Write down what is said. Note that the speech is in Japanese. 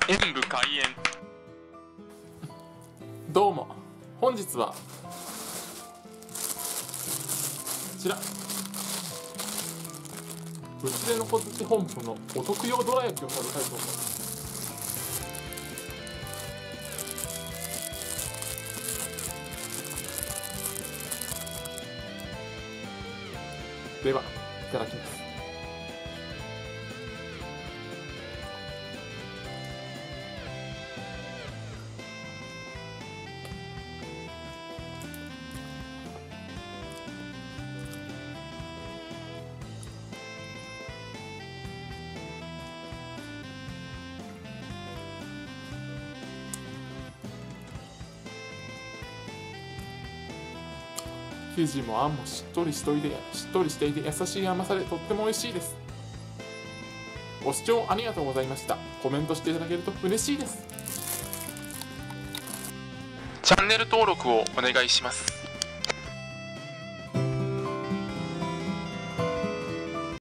演武開演。 どうも、本日はこちらうちでのこづち本舗のお徳用どら焼きを食べたいと思います。では、いただきます。生地もあんもしっとりしていて優しい甘さでとっても美味しいです。ご視聴ありがとうございました。コメントしていただけると嬉しいです。 チャンネル登録をお願いします。